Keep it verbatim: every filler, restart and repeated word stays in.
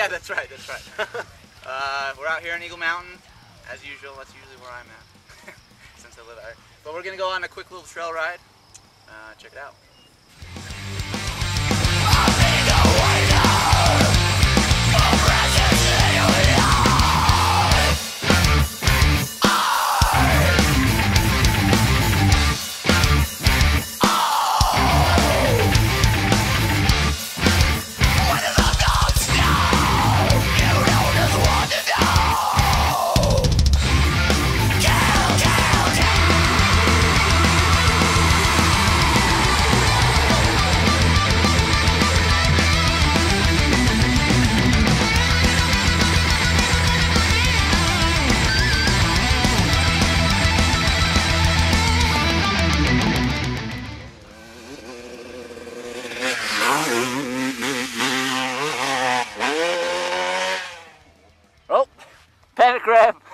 that's right, that's right. uh, we're out here in Eagle Mountain, as usual. That's usually where I'm at, since I live out here. But we're gonna go on a quick little trail ride. Uh, check it out. Oh, panic grab.